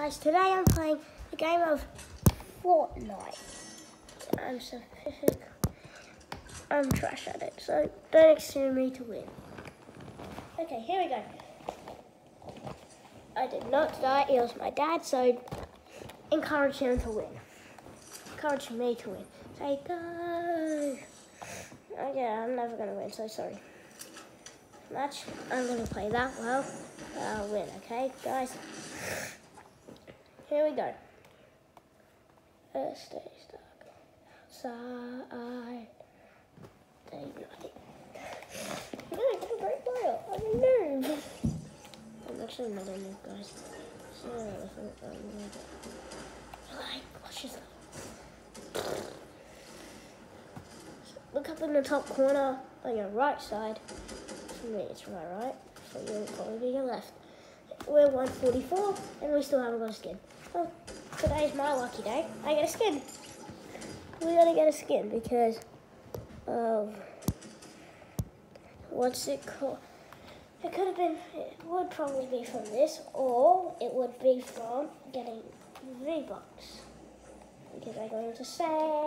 guys, today I'm playing a game of Fortnite. I'm trash at it, so don't expect me to win. Okay, here we go. I did not die, it was my dad, so encourage him to win. Encourage me to win. Say go! Oh yeah, I'm never gonna win, so sorry. Match, I'm gonna play that well. I'll win, okay, guys? Here we go. Stay stuck outside. Daylight. No, I got a great player. I'm a noob. I'm actually not a noob, guys. So, like, watch this. Look up in the top corner on your right side. For me, it's my right. For you, it'll probably be your left. We're 144, and we still haven't got a skin. Oh, today's my lucky day. I get a skin. We gotta get a skin because of what's it called? It could have been. It would probably be from this, or it would be from getting V-Bucks. Because I'm going to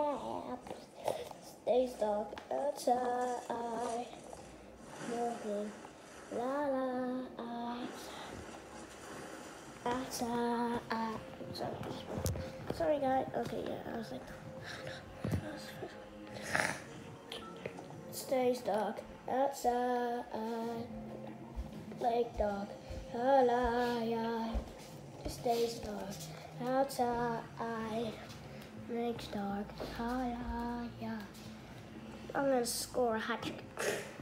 stay stuck outside. Walking, la la, outside. Sorry guys. Okay, yeah, I was like, stays dark outside. Lake dark, la la, yeah. Stays dark outside. Makes dark, la la, yeah. I'm gonna score a hat trick.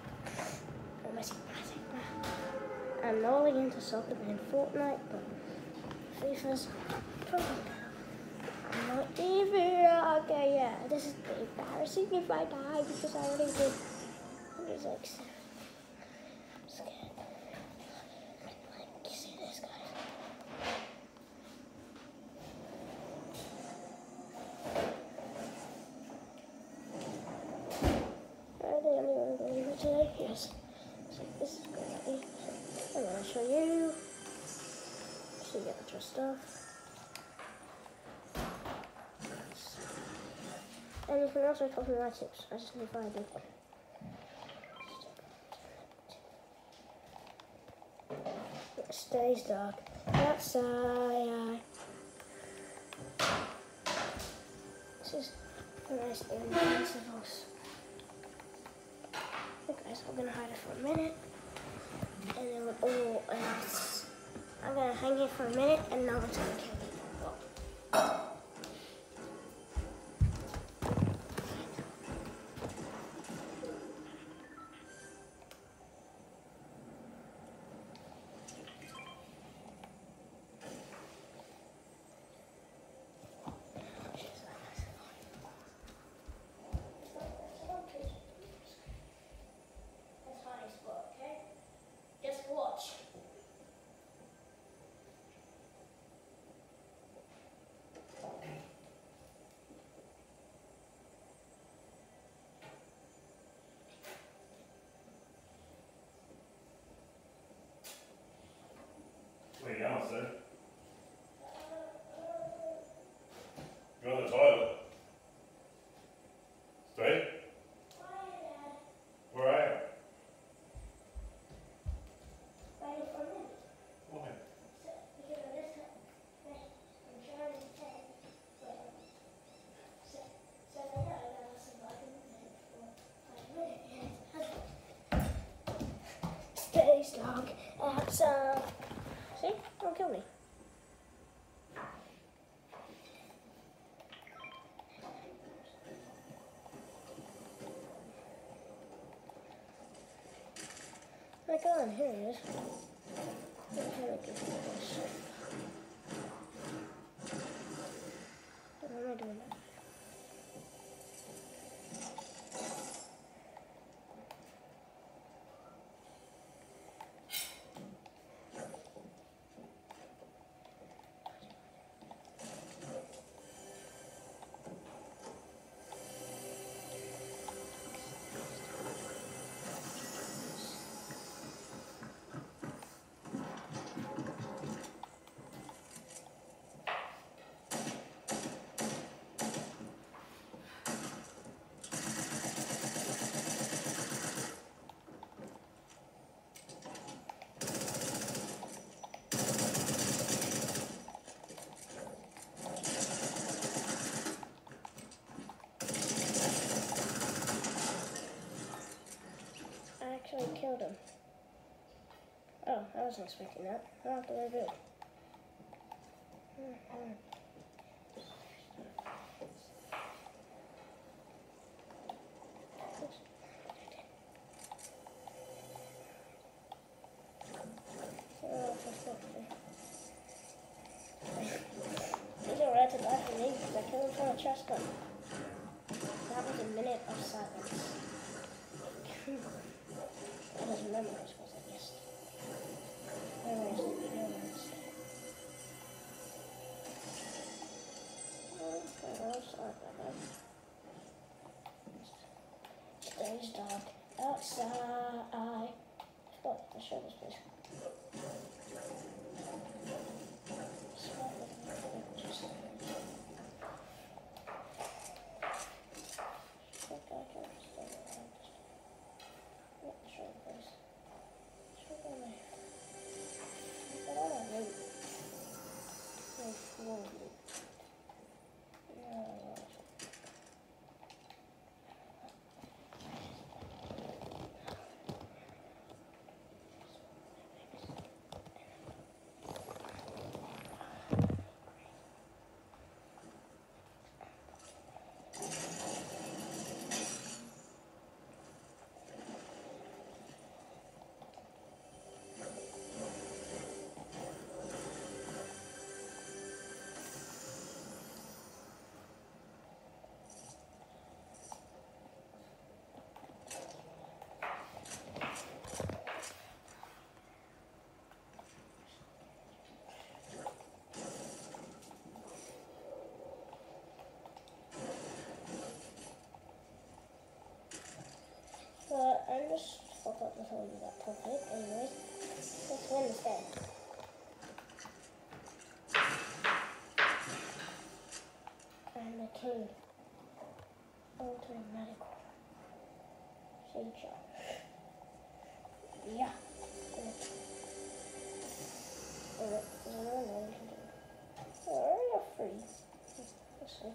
I'm not really into soccer and Fortnite, but FIFA's probably better. I'm not even. Okay, yeah, this is embarrassing if I die because I already did. It was like 7. I'm scared. Like, see this, guys. Are they only going to today? Yes. So this is great. I'm going to show you. So you get your stuff. And you can also copy my tips. I just need to find it. It stays dark outside. This is a nice Invincibles. Okay, guys, I'm gonna hide it for a minute. And then I'm gonna hang it for a minute and no one's gonna kill me. Where you going, sir? Go to the toilet. Stay? Where are you? Why? Stay stuck outside. See? Don't kill me. My God, here it is. What am I doing now? wasn't expecting that. Oh, very good. He's alright to die for me because I killed him for a chest gun. That was a minute of silence. I just remember this was it yesterday. Today's dark outside. Forgot to show this place. But I just forgot to tell you that topic. Anyways, it's Wednesday. And the king. Ultimate medical. Feature. Yeah. You're free. Let's see.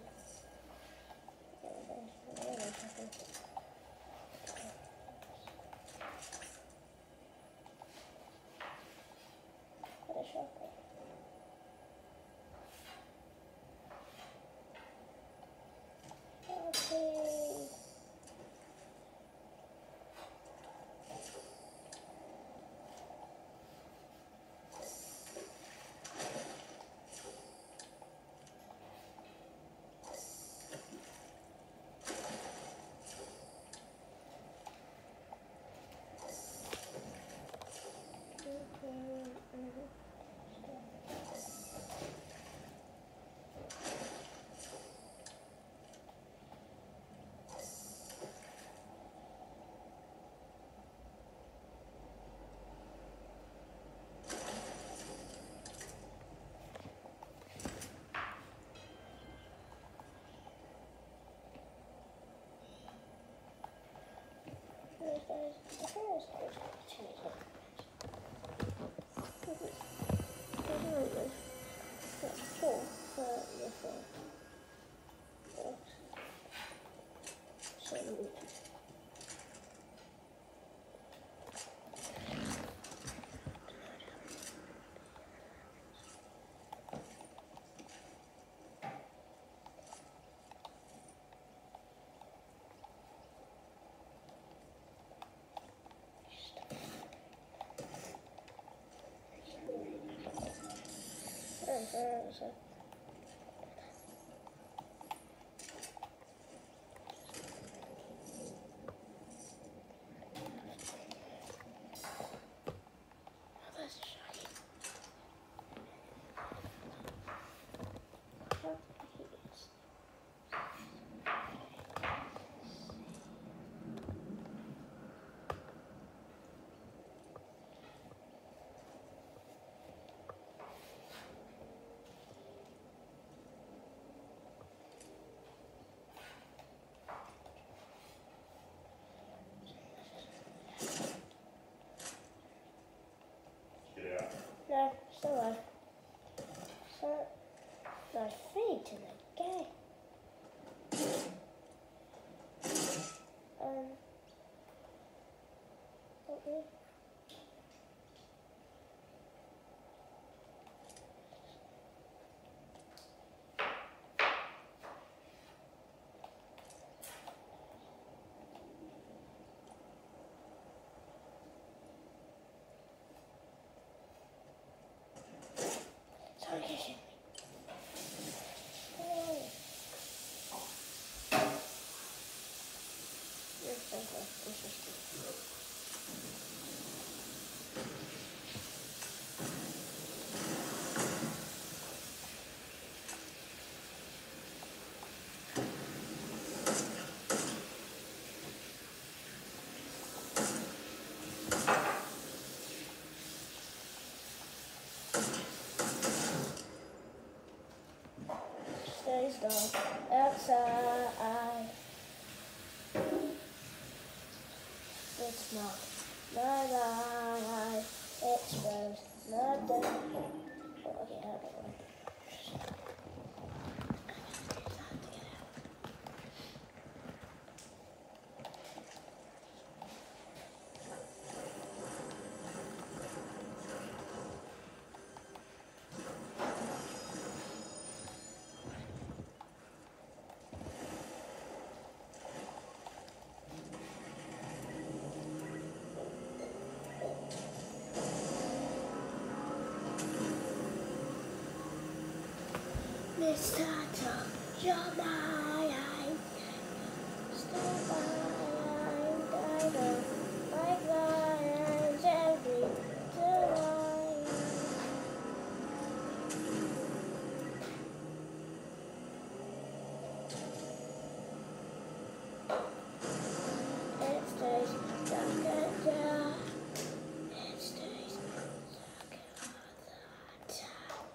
No, still alive. So, my feet in the game. Okay. dark outside. It's not my life, exposed, not done. Oh, okay, I don't know. Mr. Tom, you're my eye. Stop by, diver, like lions every tonight. It stays dark and dark. It stays dark all the time.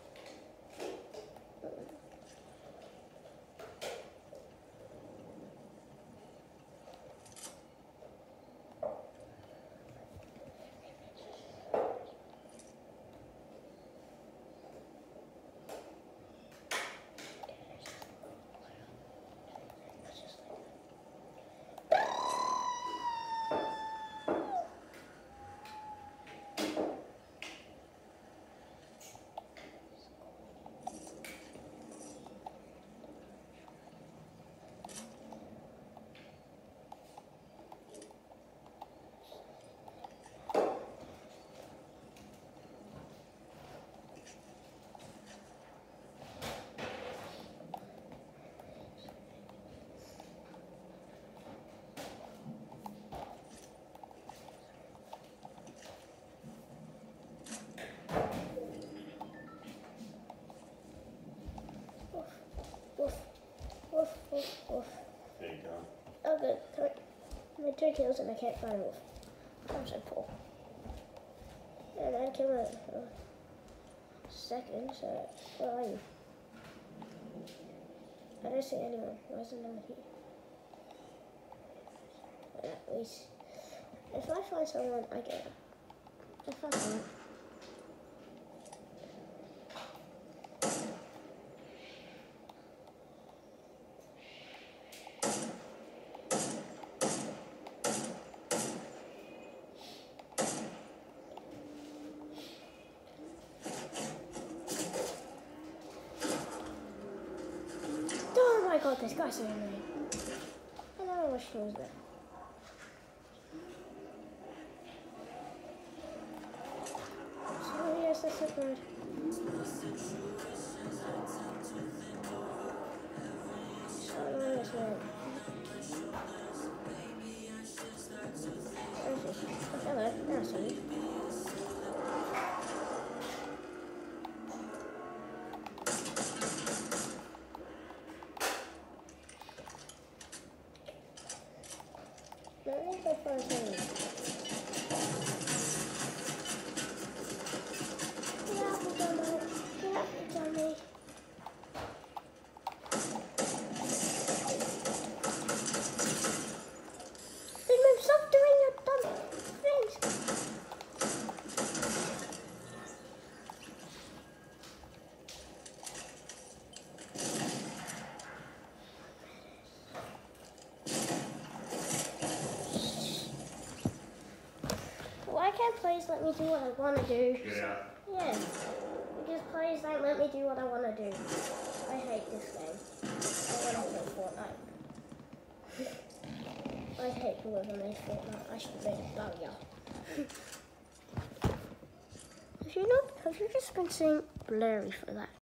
Woof, woof, woof, woof. There you go. Oh good, come my 2 kills and I can't find Wolf. I'm so poor. And I'd kill a second, so where are you? I don't see anyone. Why isn't anyone here? But at least, if I find someone, I get it. If I can't. Oh my god, this guy's so annoying. I don't wish he was there. So yes, that's it, bird. So yes, man. Oh, hello, that's me. Let me go find something. Get out, you dummy. Get out, you dummy. Then move, stop doing your dumb things. Why can't players let me do what I want to do? Yeah. Yeah, because players don't let me do what I want to do. I hate this game. I want to play Fortnite. I hate whoever made Fortnite. I should have made it Daria. Have you just been seeing blurry for that?